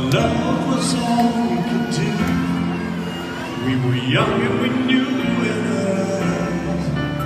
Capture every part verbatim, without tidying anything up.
love was all we could do. We were young and we knew it was.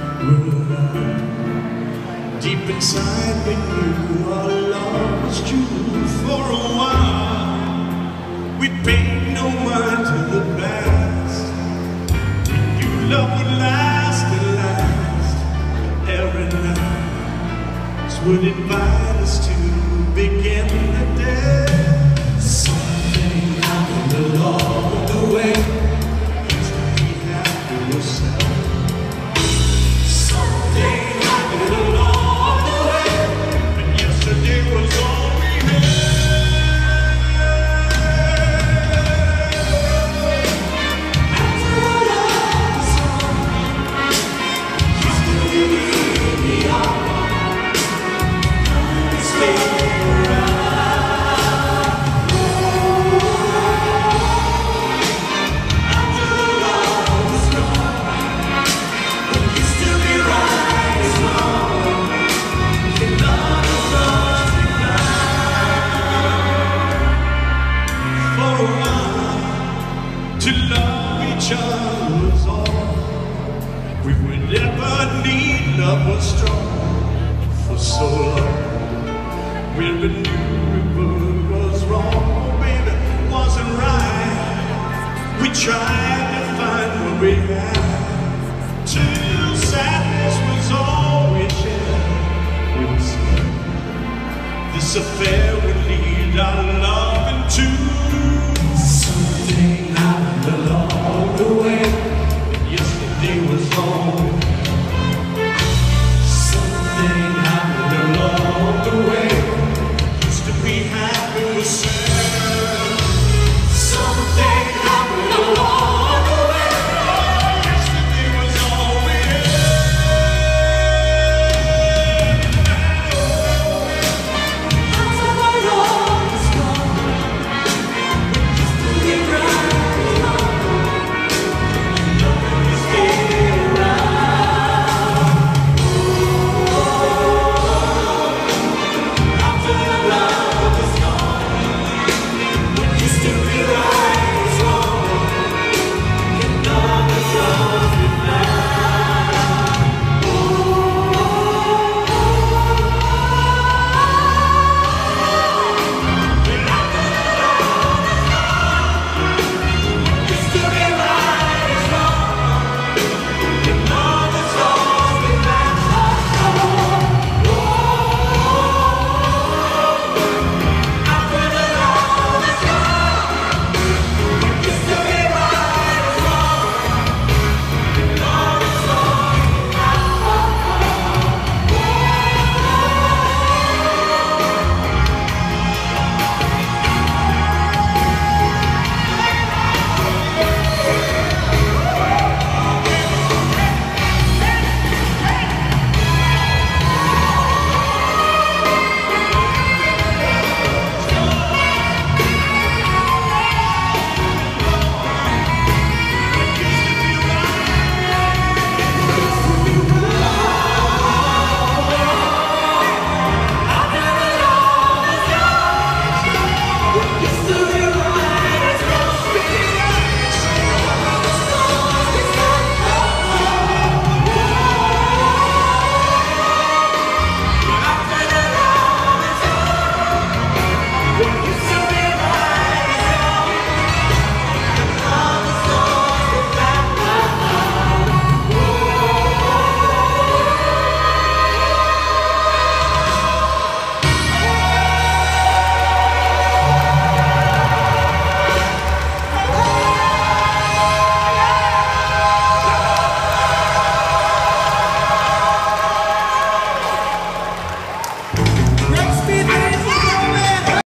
Deep inside we knew our love was true. For a while we paid no mind to the past. We knew love would last and last. Every night would invite us to begin the day. Something happened along the way. We had to ourselves. Something happened along the way, and yesterday was all we had. After our love was gone, yesterday we are. To love each other was all we would ever need. Love was strong for so long. We never knew it was wrong, oh baby, wasn't right. We tried to find what we had, till sadness was all we shared. We were scared this affair would lead our love into